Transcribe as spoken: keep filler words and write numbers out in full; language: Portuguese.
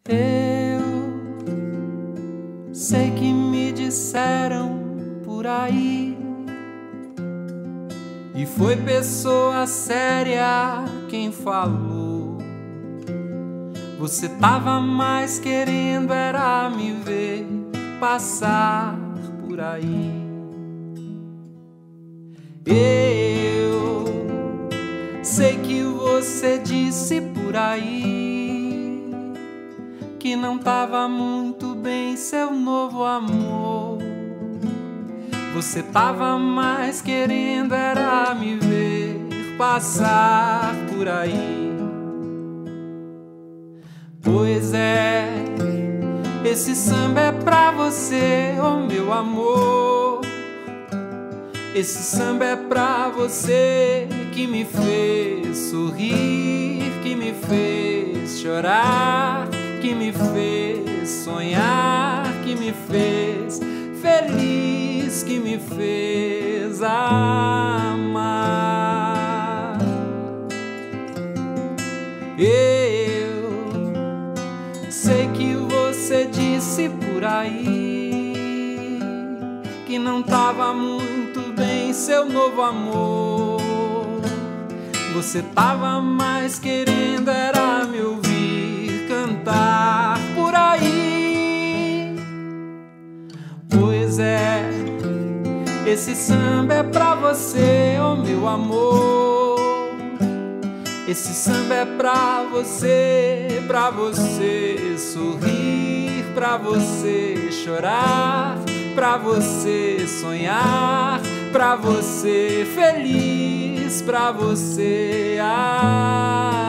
Eu sei que me disseram por aí, e foi pessoa séria quem falou. Você tava mais querendo era me ver passar por aí. Eu sei que você disse por aí que não tava muito bem seu novo amor. Você tava mais querendo era me ver passar por aí. Pois é, esse samba é pra você, oh meu amor. Esse samba é pra você que me fez sorrir, que me fez chorar, que me fez sonhar, que me fez feliz, que me fez amar. Eu sei que você disse por aí que não tava muito bem seu novo amor. Você tava mais querendo era me ouvir cantar por aí. Pois é, esse samba é pra você, oh meu amor. Esse samba é pra você, pra você sorrir, pra você chorar, pra você sonhar, pra você feliz, pra você amar.